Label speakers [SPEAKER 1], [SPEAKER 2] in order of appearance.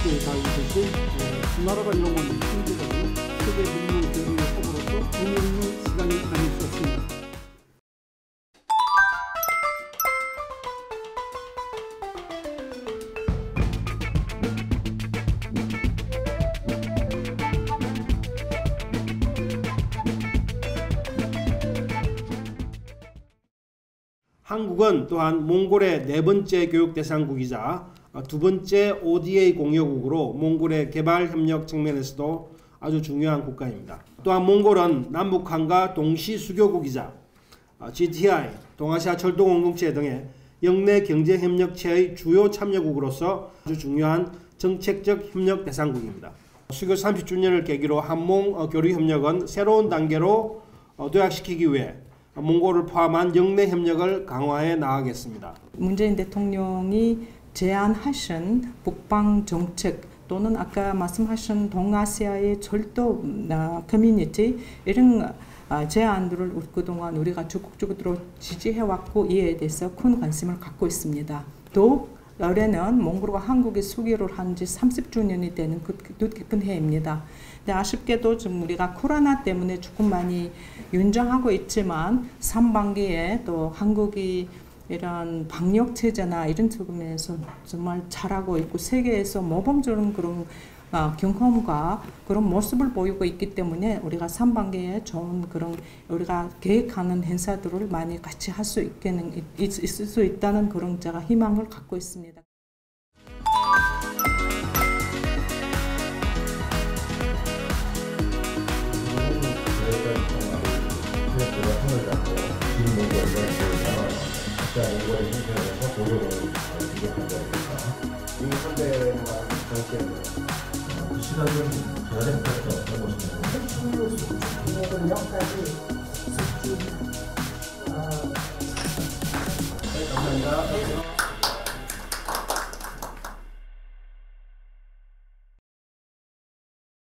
[SPEAKER 1] 함께 가 있듯이 나라가 이루어온 힘들거든요. 세계 문명 교류의 탑으로서 의미 있는 시간이 아닐 수 없습니다. 한국은 또한 몽골의 네 번째 교육 대상국이자 두 번째 ODA 공여국으로 몽골의 개발 협력 측면에서도 아주 중요한 국가입니다. 또한 몽골은 남북한과 동시 수교국이자 GTI, 동아시아 철도 공동체 등의 영내 경제 협력체의 주요 참여국으로서 아주 중요한 정책적 협력 대상국입니다. 수교 30주년을 계기로 한몽 교류 협력은 새로운 단계로 도약시키기 위해 몽골을 포함한 영내 협력을 강화해 나가겠습니다.
[SPEAKER 2] 문재인 대통령이 제안하신 북방 정책 또는 아까 말씀하신 동아시아의 철도 커뮤니티 이런 제안들을 그동안 우리가 적극적으로 지지해왔고 이에 대해서 큰 관심을 갖고 있습니다. 더욱 올해는 몽골과 한국이 수교를 한 지 30주년이 되는 뜻깊은 해입니다. 근데 아쉽게도 지금 우리가 코로나 때문에 조금 많이 연장하고 있지만 상반기에 또 한국이 이런 방역 체제나 이런 측면에서 정말 잘하고 있고 세계에서 모범적인 그런 경험과 그런 모습을 보이고 있기 때문에 우리가 상반기에 좋은 그런 우리가 계획하는 행사들을 많이 같이 할 수 있을 수 있다는 그런 제가 희망을 갖고 있습니다.
[SPEAKER 3] 몽골의 형태에서 고려를 기록한 거니까 이 선대만 정치했네요. 그 시간은 전화된 것도 어떤 것인가요?
[SPEAKER 4] 중요한 역까지
[SPEAKER 3] 감사합니다.